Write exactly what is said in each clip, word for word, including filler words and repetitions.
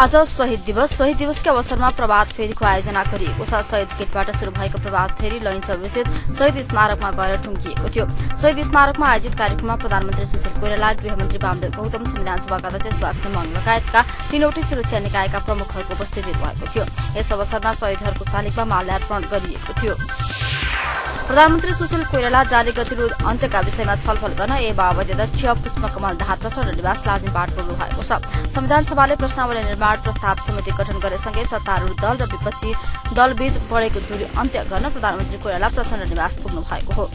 आज शहीद दिवस शहीद दिवसका अवसरमा प्रभात फेरीको आयोजना गरिएको छ। शहीद गेटबाट शुरू भएको प्रभात फेरी लैनचौरस्थित शहीद स्मारकमा गएर टुंगिएको थियो। शहीद स्मारकमा आयोजित कार्यक्रममा प्रधानमन्त्री सुशील कोइराला, गृहमन्त्री वामदेव गौतम, संविधान सभाका अध्यक्ष सुभाष नेमाङ लगायतका तीनवटै सुरक्षा निकायका प्रमुखहरूको उपस्थिति भएको थियो। यस अवसरमा शहीदहरूको शालिगमा माल्यार्पण गरिएको थियो। प्रधानमन्त्री सुशील कोइराला जारी गतिरोध अन्त्यका विषयमा छलफल गर्न ए माओवादी अध्यक्ष पुष्पकमल दाहाल प्रचण्ड निवास लाजिमबाट पुग्नु भएको छ। संविधान सभाले प्रश्नावली निर्माण प्रस्ताव समिति गठन गरेसँगै सत्तारूढ़ दल र विपक्षी दलबीच बढ़ेको दूरी अन्त्य गर्न प्रधानमन्त्री कोइराला प्रचण्ड निवास पुग्नु भएको हो।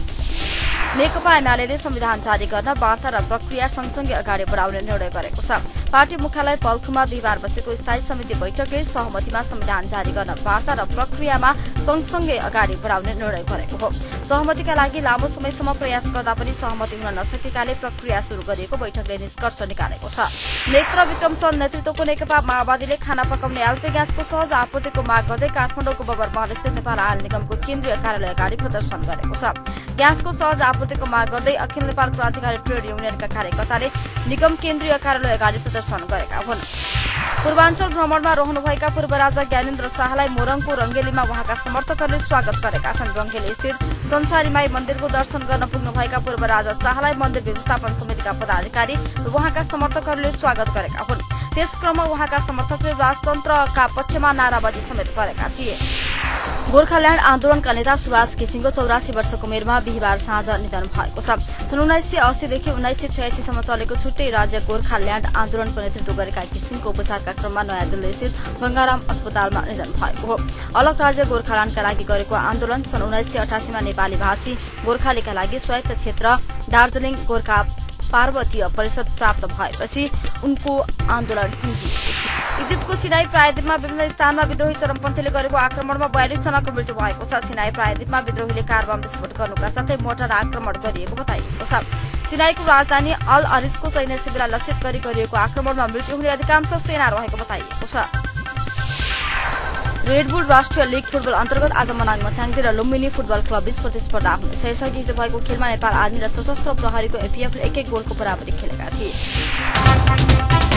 नेकपा एमाले संविधान जारी गर्न वार्ता र प्रक्रिया सँगसँगै अगाडि बढाउने निर्णय गरेको छ। पार्टी मुख्यालय पल्खुमा बिहिबार बसेको स्थायी समिति बैठकले सहमतिमा संविधान जारी गर्न वार्ता र प्रक्रियामा सँगसँगै अगाडि बढाउने निर्णय गरेको हो। सहमतिका लागि लामो समयसम्म प्रयास गर्दा पनि सहमति हुन नसकेकाले प्रक्रिया शुरू गरिएको बैठकले निष्कर्ष निकालेको छ। नेत्र विक्रम चन्द नेतृत्वको नेकपा माओवादीले खाना पकाउने एलपी ग्यासको सहज आपूर्तिको माग गर्दै काठमाडौँको बबरमहल स्थित नेपाल आयल निगमको केन्द्रीय कार्यालय अगाडि प्रदर्शन गरेको छ। ग्यासको सहज आपूर्तिको माग गर्दै अखिल नेपाल क्रान्तिकारी ट्रेड युनियनका कार्यकर्ताले निगम केन्द्रीय कार्यालय अगाडि प्रदर्शन गरेका हुन्। पूर्वाञ्चल भ्रमणमा रहनुभएका पूर्व राजा ज्ञानेन्द्र शाहलाई मोरङको रंगेलीमा उहाँका समर्थकहरूले स्वागत गरेका छन्। रंगेली स्थित संसारी माई मन्दिरको दर्शन गर्न पुग्नुभएका पूर्व राजा शाहलाई मन्दिर व्यवस्थापन समितिका पदाधिकारी र उहाँका समर्थकहरूले स्वागत गरेका हुन्। त्यस क्रममा उहाँका समर्थकले राजतन्त्रका पक्षमा नाराबाजी समेत गरेका थिए। गोर्खाल्याण्ड आन्दोलनका नेता सुभाष घिसिङको चौरासी वर्षको उमेरमा बिहिबार साँझ निधन भएको छ। सन् उन्नाइस सय अस्सीदेखि उन्नाइस सय छयासीसम्म चलेको छुट्टै राज्य गोर्खाल्याण्ड आन्दोलनको नेतृत्व गरेका घिसिङको उपचारका क्रममा नयाँ दिल्ली स्थित गंगाराम अस्पतालमा निधन भएको हो। अलग राज्य गोर्खाल्याण्डका लागि गरेको आन्दोलन सन् उन्नाइस सय अठासीमा नेपाली भाषी गोर्खालीका लागि स्वायत्त क्षेत्र दार्जीलिङ गोर्खा पार्वतीय परिषद प्राप्त भएपछि उनको आन्दोलन टुंगिएको थियो। इजिप्टको सिनाई प्रायद्वीपमा विभिन्न स्थानमा विद्रोही चरमपन्थीले गरेको आक्रमणमा बयालिस जनाको मृत्यु भएको छ। सिनाई प्रायद्वीपमा विद्रोहीले कार बम विस्फोट गर्नुका साथै मोर्टार आक्रमण गरिएको बताइएको छ। सिनाईको राजधानी अल अरिसको सैन्य शिविरलाई लक्षित गरी गरिएको आक्रमणमा मृत्यु हुने अधिकांश सेना रहेको बताइएको छ। रेडबुल राष्ट्रिय लीग फुटबल अन्तर्गत आज मनाङ मस्याङदी र लुम्बिनी फुटबल क्लब बीच प्रतिस्पर्धा हुनेछ। यसअघि हिजो भएको खेलमा नेपाल आर्मी र सशस्त्र प्रहरीको एपीएफले एक एक गोलको बराबरी खेलेका थिए।